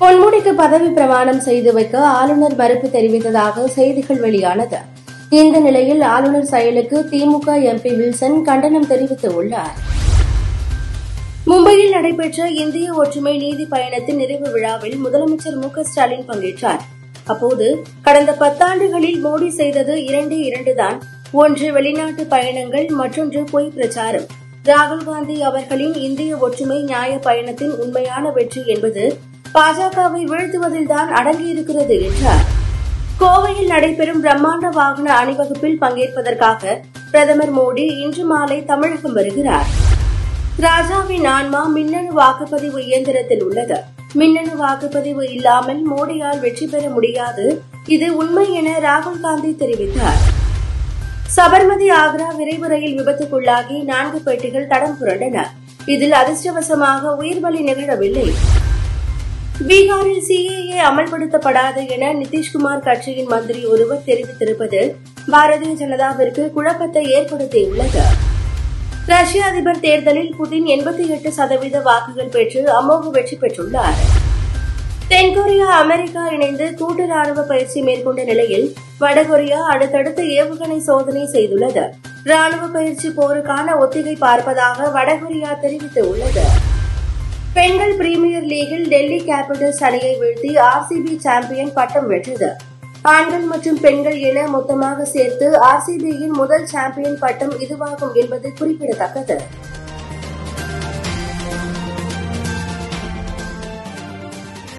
பொன்முடிக்கு பதவி பிரமாணம் செய்து வைக்க ஆளுநர் மறுப்பு தெரிவித்ததாக செய்திகள் வெளியானது. இந்த நிலையில் ஆளுநர் செயலுக்கு திமுக எம்பி வில்சன் கண்டனம் தெரிவித்துள்ளார். மும்பையில் நடைபெற்ற இந்திய ஒற்றுமை நீதி பயணத்தின் நிறைவு விழாவில் முதலமைச்சர் மு.க.ஸ்டாலின் பங்கேற்றார். அப்போது கடந்த 10 ஆண்டுகளில் மோடி செய்தது 2 தான். ஒன்று வெளிநாட்டு பயணங்கள், மற்றொன்று பொய் பிரச்சாரம். ராகுல் காந்தி அவர்களின் இந்திய ஒற்றுமை நியாய பயணத்தின் உண்மையான வெற்றி என்பது பாஜகவை வீழ்த்துவதில்தான் அடங்கியிருக்கிறது என்றார். கோவையில் நடைபெறும் பிரம்மாண்ட வாகன அணிவகுப்பில் பங்கேற்பதற்காக பிரதமர் மோடி இன்று மாலை தமிழகம் வருகிறார். ராஜாவின் ஆன்மா மின்னணு வாக்குப்பதிவு இயந்திரத்தில் உள்ளது. மின்னணு வாக்குப்பதிவு இல்லாமல் மோடியால் வெற்றி பெற முடியாது. இது உண்மை என ராகுல் காந்தி தெரிவித்தார். சபர்மதி ஆக்ரா விரைவு ரயில் விபத்துக்குள்ளாகி 4 பெட்டிகள் தடம் புரண்டன. இதில் அதிர்ஷ்டவசமாக உயிர்பலி நிகழவில்லை. பீகாரில் சிஏஏ அமல்படுத்தப்படாது என நிதிஷ்குமார் கட்சியின் மந்திரி ஒருவர் தெரிவித்திருப்பது பாரதிய ஜனதாவிற்கு குழப்பத்தை ஏற்படுத்தியுள்ளது. ரஷ்ய அதிபர் தேர்தலில் புதின் 88% வாக்குகள் பெற்று அமோக வெற்றி பெற்றுள்ளார். தென்கொரியா, அமெரிக்கா இணைந்து கூட்டு ராணுவ பயிற்சி மேற்கொண்ட நிலையில் வடகொரியா அடுத்தடுத்து ஏவுகணை சோதனை செய்துள்ளது. ராணுவ பயிற்சி போருக்கான ஒத்திகை பார்ப்பதாக வடகொரியா தெரிவித்துள்ளது. பெண்கள் பிரீமியர் லீகில் டெல்லி கேபிட்டல்ஸ் அணியை வீழ்த்தி ஆர்சிபி சாம்பியன் பட்டம் வென்றது. ஆண்கள் மற்றும் பெண்கள் என மொத்தமாக சேர்த்து ஆர்சிபியின் முதல் சாம்பியன் பட்டம் இதுவாகும் என்பது குறிப்பிடத்தக்கது.